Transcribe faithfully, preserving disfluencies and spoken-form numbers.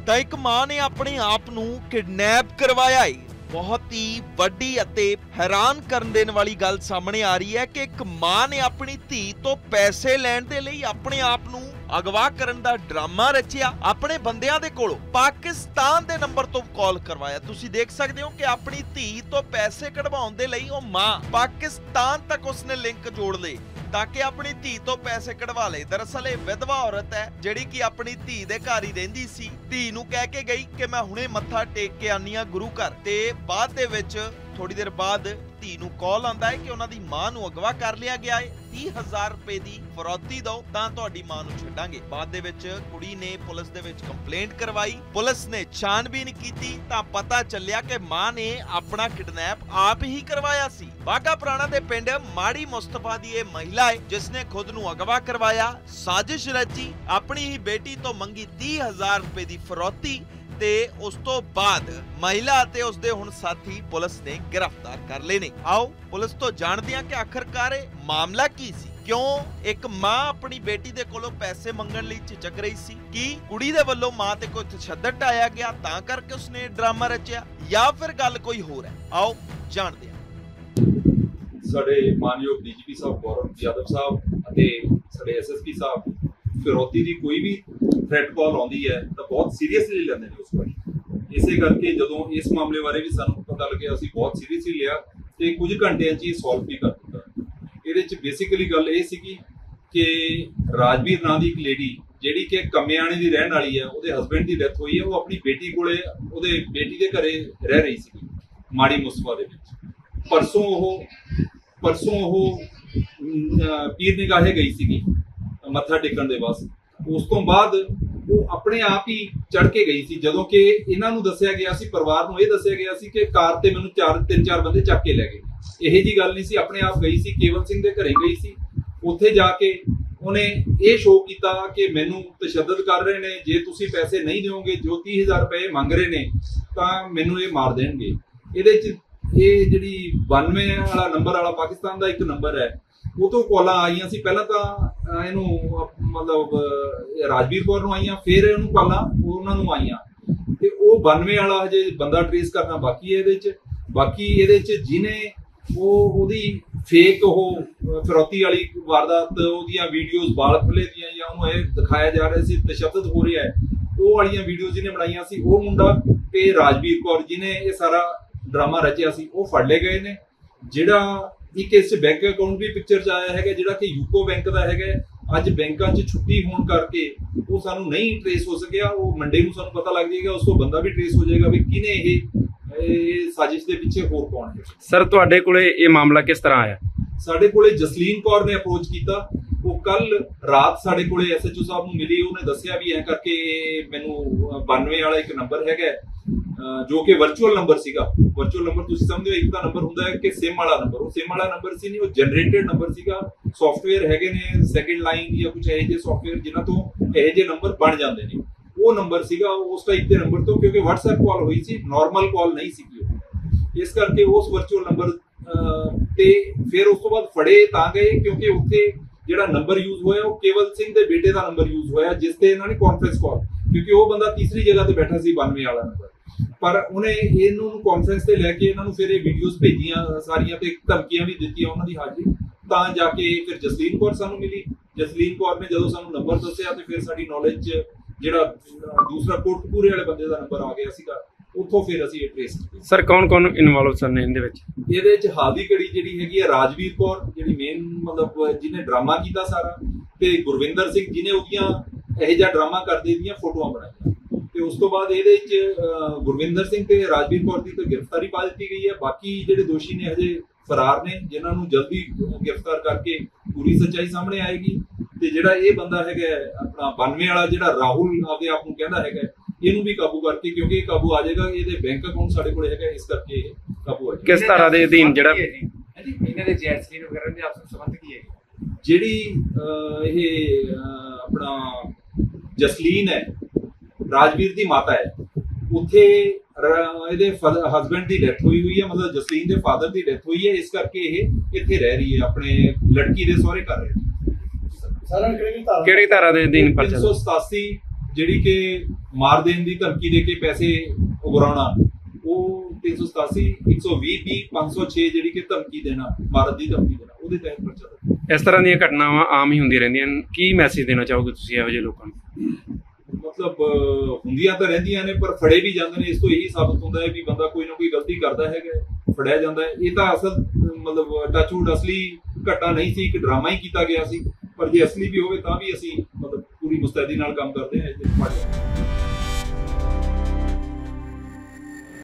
ਤਾਂ ਇੱਕ ਮਾਂ ਨੇ ਆਪਣੇ ਆਪ ਨੂੰ ਕਿਡਨੈਪ ਕਰਵਾਇਆ ਹੈ। बहुत ही वड्डी अते हैरान करन देने वाली गल सामने आ रही है कि एक मां ने अपनी धी तो पैसे लैण दे लई अपने आप नूं अगवा करन दा ड्रामा रचिया। अपने बंदियां दे कोलों पाकिस्तान दे नंबर तो कॉल करवाया। तुसीं देख सकदे हो कि अपनी धी तो पैसे कढवाउण दे लई ओह मां पाकिस्तान तक उसने लिंक जोड़ लए ताकि अपनी धी तो पैसे कढ़वा ले। दरअसल ये विधवा औरत है जिहड़ी कि अपनी धी दे घर ही रहिंदी सी। धी नूं कह के गई कि मैं हुणे मत्था टेक के आनी आ गुरु घर, ते बाद दे विच थोड़ी देर बाद धी नूं कॉल आंदा है कि उन्हां दी मां नूं अगवा कर लिया गया है, तीस हजार रुपए दी फरौती दो तां तुहाडी मां नूं छड्डांगे। बाद दे विच कुड़ी ने पुलिस दे विच कंप्लेंट करवाई। पुलिस ने छानबीन कीती तां पता चलिया कि मां ने अपना किडनैप आप ही करवाया सी। बाघा पुराणा दे पिंड माड़ी मुस्तफा दी ये महिला है जिसने खुद नूं अगवा करवाया, साजिश रची, अपनी ही बेटी तो मंगी तीस हजार रुपए दी फरौती ते उस तो बाद महिला ते उसदे हुण साथी पुलिस ने गिरफ्तार कर लए ने। आओ पुलिस तो जानदे हां कि आखिरकार मामला की सी, क्यों एक मां अपनी बेटी दे कोलों पैसे मंगण लई झिझक रही सी, कि कुड़ी दे वल्लों मां ते कोई तशद्दद आया गया तां करके उसने ड्रामा रचिया, या फिर गल कोई होर है। आओ जानदे हां। साडे मानयोग डीजीपी साहब गौरव यादव साहब अते साडे एसएसपी साहब फिरौती की कोई भी थ्रैट कॉल आती है तो बहुत सीरीयसली लेंदे ने उस पर। इसे करके जदों इस मामले बारे भी सानूं पता लगे असीं बहुत सीरीयसली लिया ते कुछ घंटिਆਂ 'ਚ ही सॉल्व भी कर दिता। ਇਹਦੇ 'ਚ बेसिकली गल ਇਹ ਸੀਗੀ कि राजवीर नां दी एक लेडी ਜਿਹੜੀ कि कम्याणी ਦੀ ਰਹਿਣ ਵਾਲੀ है, ਉਹਦੇ ਹਸਬੈਂਡ ਦੀ ਡੈਥ ਹੋਈ है, ਉਹ ਆਪਣੀ बेटी ਕੋਲੇ ਉਹਦੇ बेटी ਦੇ ਘਰੇ ਰਹਿ ਰਹੀ ਸੀ ਮਾੜੀ ਮੁਸਤਫਾ ਦੇ ਵਿੱਚ। परसों ਉਹ परसों ਉਹ पीर निगाहे गई ਸੀਗੀ मत्था टेकण दे वास्ते। उस तो बाद वो अपने आप ही चढ़ के गई सी, जदों कि इन्हां नूं दस्सिया गया सी, परिवार नूं इह दस्सिया गया सी कि कार ते मैनूं चार तीन चार बंदे चक के लै गए। इहो जी गल नहीं सी, अपने आप गई सी, केवल सिंह दे घरे गई सी। उत्थे जाके उहने ये शो कीता कि मैनूं तशद्दद कर रहे ने, जे तुसीं पैसे नहीं दिओगे, जो तीस हजार रुपए मंग रहे ने तां मैनूं ये मार देणगे। इहदे च ये जिहड़ी बानवे वाला नंबर वाला पाकिस्तान दा एक नंबर है, वो तो कॉल आईयां सी। पहला तो इनू मतलब राजवीर कौर नूं आईयां, फिर इनू कॉलां उन्हां नूं आईयां ते ओ बानवे वाला हजे बंदा ट्रेस करना बाकी है। इहदे च बाकी इहदे च जिन्हें वो ओदी फेक वो फिरौती वाली वारदात ओदियां वीडियोज बाल खुले दियां या उन्होंने ये दिखाया जा रहा सी तशद्दद हो रहा है, वो वालियां वीडियोज जिन्हें बनाईयां सी, वो मुंडा ते राजवीर कौर जिन्हें ये सारा ड्रामा रचिया सी, वो फड़ ले गए ने। जिहड़ा एक इस बैंक अकाउंट भी पिक्चर च आया है जिहड़ा कि यूको बैंक का है, अज बैंकां च छुट्टी होने करके वो सानू नहीं ट्रेस हो सकिया। वो मंडे नूं सानू पता लग जाएगा, उस तो बंदा भी ट्रेस हो जाएगा भी किने ये साजिश दे पीछे होर कौन है। सर तुहाडे कोले ये मामला किस तरह आया? साडे कोले जसलीन कौर ने अप्रोच किया। वो कल रात साडे कोले एसएचओ साहब नूं मिली, उन्हें दस्सिया भी है करके मैनू बानवे वाला एक नंबर है जो कि वर्चुअल नंबर सीगा। वर्चुअल नंबर तुसीं समझो एक दा नंबर हुंदा है कि सिम वाला नंबर, वो सिम वाला नंबर सी नहीं, वो जनरेटेड नंबर सीगा। सॉफ्टवेयर हैगे ने सेकंड लाइन या कुछ इहो जिहे सॉफ्टवेयर जिन्हां तो इहो जिहे नंबर बन जांदे ने, वो नंबर सीगा उस टाइप दे नंबर तो, क्योंकि व्हाट्सएप कॉल हुई सी, नॉर्मल कॉल नहीं सी। इस करके उस वर्चुअल नंबर ते फिर उस तो बाद फड़े तां गए क्योंकि उत्थे जिहड़ा नंबर यूज होया वो केवल सिंह दे बेटे दा नंबर यूज होया, जिस ते इन्हां ने कॉन्फ्रेंस कॉल, क्योंकि वो बंदा तीसरी जगह ते बैठा सी बानवे वाला नंबर, पर उन्हें इन्हों कॉन्फ्रेंस से लैके इन्हों फिर वीडियोज भेजियां सारियां ते धमकियां भी दित्तियां उन्हां दी हाजिरी, तां जाके फिर जसलीन कौर सानू मिली। जसलीन कौर ने जदों सानू नंबर दस्सिया ते फिर साडी नॉलेज च जिहड़ा दूसरा कोटकपूरे वाले बंदे दा नंबर आ गया सीगा, उत्थों फिर असीं ये ट्रेस कीते। सर कौन कौन इन्वॉल्व सन इहदे विच? इहदे च हाल दी घड़ी जिहड़ी हैगी है राजवीर कौर जिहड़ी मेन मतलब जिन्हें ड्रामा कीता सारा, ते गुरविंदर सिंह जिन्हें ओदियां इहो जिहा ड्रामा करदे दियां फोटोआं बनाईयां। उस तो बाद ये गुरविंदर सिंह ते राजवीर कौर की तो गिरफ्तारी पा दी गई है। बाकी जिहड़े दोषी ने हजे फरार ने, जिन्होंने जल्दी गिरफ्तार करके पूरी सच्चाई सामने आएगी। ते जिहड़ा ये बंदा है अपना बानवे वाला जिहड़ा राहुल आपदे आप नूं कहंदा है, इहनूं भी काबू करके, क्योंकि ये काबू आ जाएगा, ये बैंक अकाउंट साडे कोल है, इस करके काबू आ जाएगा। किस तरह दे अधीन जिहड़ा इन्हां दे जैसलीन वगैरह दे आपस संबंध की है? जिहड़ी ये अपना जसलीन है राजवीर की माता है, उत्थे हसबैंड की डेथ हुई हुई है, मतलब जसलीन के फादर की डेथ हुई है, इस करके ये इत्थे रह रही है अपने लड़की के सहुरे घर। किहड़ी धारा दे अधीन तीन सौ सतासी ਜਿਹੜੀ ਕਿ ਮਾਰ ਦੇਣ ਦੀ ਧਮਕੀ ਦੇ ਕੇ ਪੈਸੇ ਉਗਰਾਉਣਾ, ਉਹ ਤਿੰਨ ਸੌ ਸਤਾਸੀ ਇੱਕ ਸੌ ਵੀਹ ਵੀਹ ਪੰਜ ਸੌ ਛੇ ਜਿਹੜੀ ਕਿ ਧਮਕੀ ਦੇਣਾ, ਮਾਰਨ ਦੀ ਧਮਕੀ ਦੇਣਾ, ਉਹਦੇ ਤਹਿਤ ਪਰਚਾ ਦਰਜ। ਇਸ ਤਰ੍ਹਾਂ ਦੀਆਂ ਘਟਨਾਵਾਂ ਆਮ ਹੀ ਹੁੰਦੀਆਂ ਰਹਿੰਦੀਆਂ ਹਨ, ਕੀ ਮੈਸੇਜ ਦੇਣਾ ਚਾਹੋਗੇ ਤੁਸੀਂ ਇਹੋ ਜਿਹੇ ਲੋਕਾਂ ਨੂੰ? ਮਤਲਬ ਹੁੰਦੀਆਂ ਤਾਂ ਰਹਿੰਦੀਆਂ ਨੇ, ਪਰ ਫੜੇ ਵੀ ਜਾਂਦੇ ਨੇ। ਇਸ ਤੋਂ ਇਹੀ ਸਾਬਤ ਹੁੰਦਾ ਹੈ ਵੀ ਬੰਦਾ ਕੋਈ ਨਾ ਕੋਈ ਗਲਤੀ ਕਰਦਾ ਹੈਗਾ, ਫੜਿਆ ਜਾਂਦਾ ਹੈ। ਇਹ ਤਾਂ ਅਸਲ ਮਤਲਬ ਟੱਚਵੁੱਡ ਅਸਲੀ ਘਟਨਾ ਨਹੀਂ ਸੀ, ਇੱਕ ਡਰਾਮਾ ਹੀ ਕੀਤਾ ਗਿਆ ਸੀ। ਪਰ ਜੇ ਅਸਲੀ ਵੀ ਹੋਵੇ ਤਾਂ ਵੀ ਅਸੀਂ ਮਤਲਬ ਪੂਰੀ ਮੁਸਤੈਦੀ ਨਾਲ ਕੰਮ ਕਰਦੇ ਹਾਂ।